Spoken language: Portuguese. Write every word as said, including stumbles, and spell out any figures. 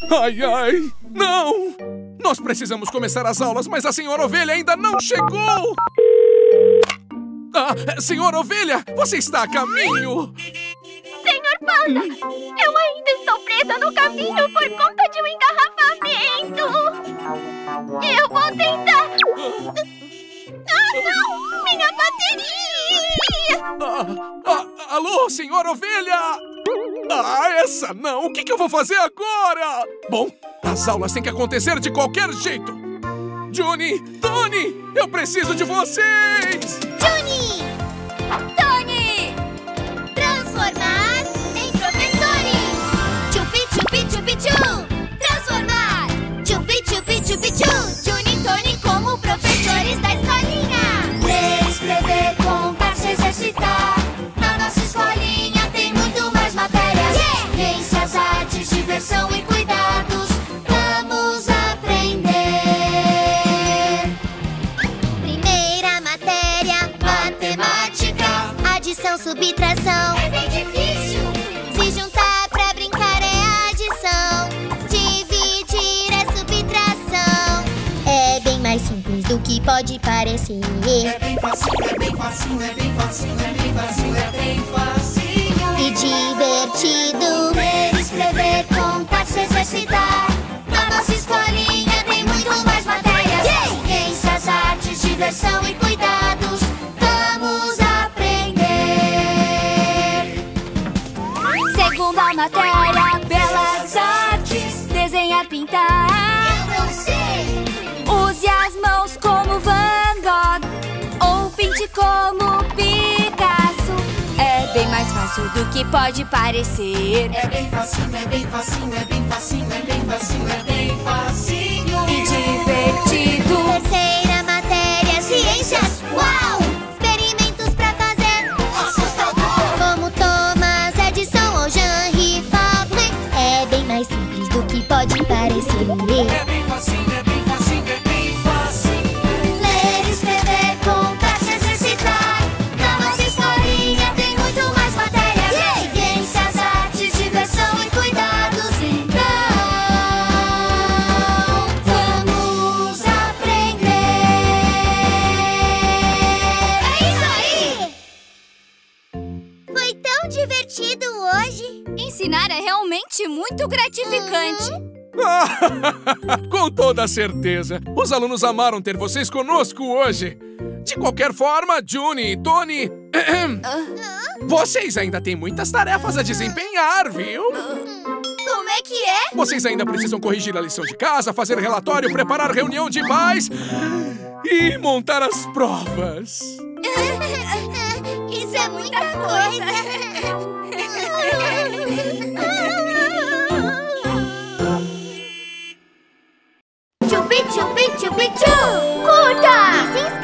Ai, ai, não! Nós precisamos começar as aulas, mas a senhora Ovelha ainda não chegou! Ah, senhora Ovelha, você está a caminho! Senhor Panda, eu ainda estou presa no caminho por conta de um engarrafamento! Eu vou tentar... Ah, não! Minha bateria! Ah, ah, alô, senhora Ovelha! Ah, essa não! O que, que eu vou fazer agora? Bom, as aulas têm que acontecer de qualquer jeito! Juni, Tony, eu preciso de vocês! Juni! Tony! Transformar em professores! Chupi, chupi, chupi, chu! Transformar! Chupi, chupi, chupi, chu! Juni e Tony como professores da escolinha! Ler, escrever, contar, se exercitar. Na nossa escolinha tem muito mais matérias. Yeah! Ciências, artes, diversão e cuidados. Vamos aprender. Primeira matéria, matemática. Adição, subtração. É bem difícil. Se juntar pra brincar é adição. Dividir é subtração. É bem mais simples do que pode parecer. É bem facinho, é bem facinho, é bem facinho, é bem facinho, é bem facinho. E divertido. Ler, escrever, contar, se exercitar. Na nossa escolinha tem muito mais matérias. Yeah! Ciências, artes, diversão e cuidados. Vamos aprender. Segunda matéria, belas artes. Desenhar, pintar. Eu não sei. Use as mãos como Van Gogh ou pinte como Picasso. É bem mais fácil do que pode parecer. É bem facinho, é bem facinho, é bem facinho, é bem facinho, é bem facinho. E divertido. Terceira matéria, ciências. Uau! Experimentos pra fazer. Assustador! Como Thomas Edison ou Jean-Henri Fabre. É bem mais simples do que pode parecer. É bem facinho, é bem facinho, é bem facinho. Ler, escrever, contar, se exercitar. Na nossa escolinha tem muito mais matérias. Yeah! Ciências, artes, diversão e cuidados. Então, vamos aprender. É isso aí! Foi tão divertido hoje. Ensinar é realmente muito gratificante. Com toda certeza! Os alunos amaram ter vocês conosco hoje! De qualquer forma, Juni e Tony... Vocês ainda têm muitas tarefas a desempenhar, viu? Como é que é? Vocês ainda precisam corrigir a lição de casa, fazer relatório, preparar reunião de pais... E montar as provas! Isso é muita coisa. Chupi, chupi, chupi, chu! Curta! Sim,